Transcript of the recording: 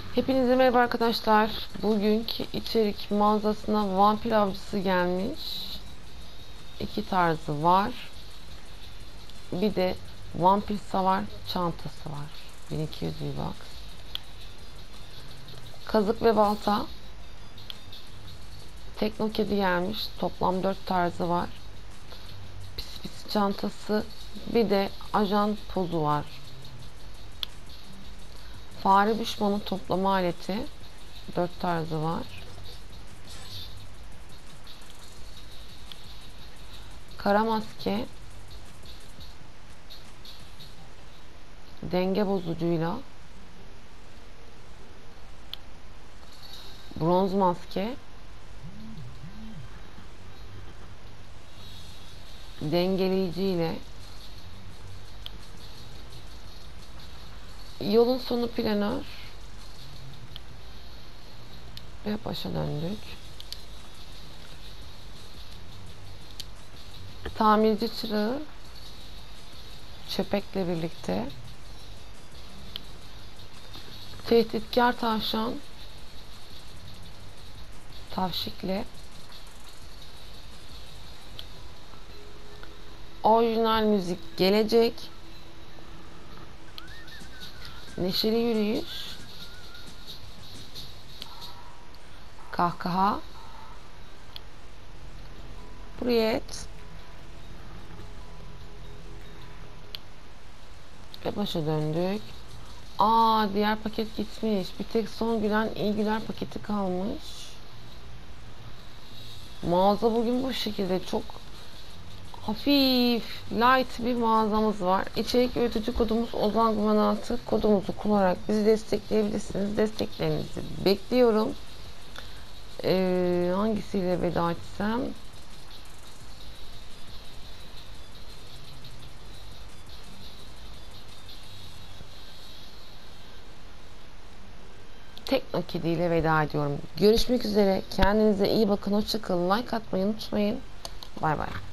Hepinize merhaba arkadaşlar. Bugünkü içerik mağazasına vampir avcısı gelmiş. İki tarzı var. Bir de vampir savar çantası var. 1200 V-Bucks. Kazık ve balta. Tekno kedi gelmiş. Toplam 4 tarzı var. Pis pis çantası. Bir de ajan pozu var. Fare düşmanı toplama aleti. 4 tarzı var. Kara maske. Denge bozucuyla. Bronz maske. Dengeleyici ile. Yolun sonu planör. Ve başa döndük. Tamirci çırağı. Çöpekle birlikte. Tehditkar tavşan. Tavşikle. Orijinal müzik gelecek. Neşeli yürüyüş. Kahkaha. Priyet. Ve başa döndük. Diğer paket gitmiş. Bir tek son gülen iyi güler paketi kalmış. Mağaza bugün bu şekilde çok hafif, light bir mağazamız var. İçerik üretici kodumuz Ozan Gumanatı. Kodumuzu kullanarak bizi destekleyebilirsiniz. Desteklerinizi bekliyorum. Hangisiyle veda etsem? Tekno Kedi ile veda ediyorum. Görüşmek üzere. Kendinize iyi bakın. Hoşça kalın. Like atmayı unutmayın. Bay bay.